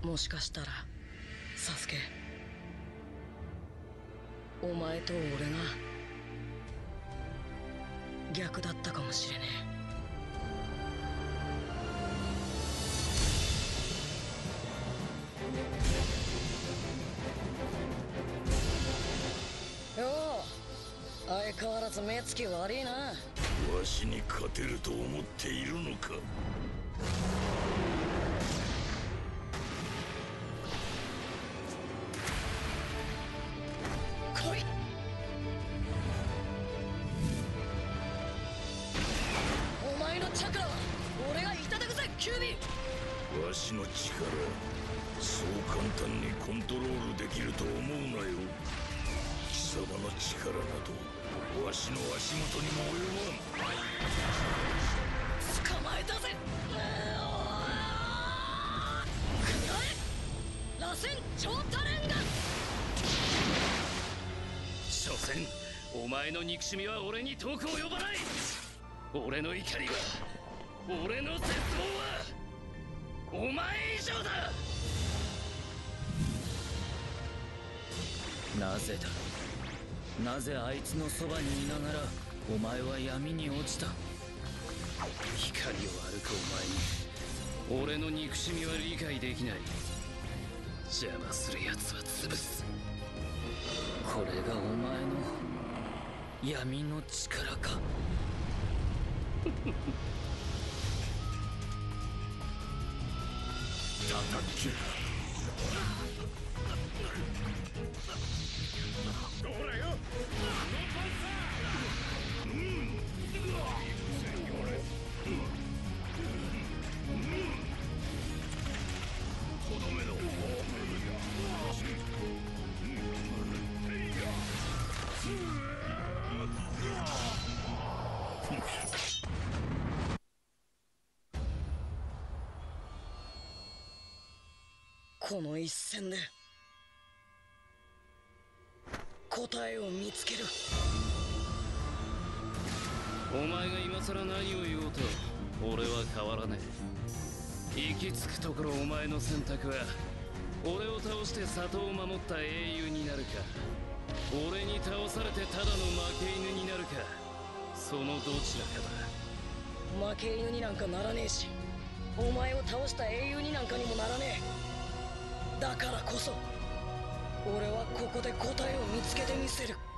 もしかしたらサスケ、お前と俺が逆だったかもしれねえ。よう、相変わらず目つき悪いな。 わしに勝てると思っているのか。 来い。お前のチャクラは俺がいただくぜ、キュービー。 わしの力、そう簡単にコントロールできると思うなよ。貴様の力などわしの足元にも及ばん。 捕まえたぜ。螺旋超多連弾。 所詮お前の憎しみは俺に遠く及ばない。俺の怒りは、俺の絶望はお前以上だ。なぜだ、なぜあいつのそばにいながらお前は闇に落ちた。光を歩くお前に俺の憎しみは理解できない。邪魔する奴は潰す。これがお前の闇の力か。 叩け。どらよ。とどめろ。 この一戦で答えを見つける。 お前が今さら何を言おうと俺は変わらねえ。行き着くところお前の選択は、俺を倒して里を守った英雄になるか、俺に倒されてただの負け犬になるか、そのどちらかだ。 負け犬になんかならねえし、お前を倒した英雄になんかにもならねえ。だからこそ俺はここで答えを見つけてみせる。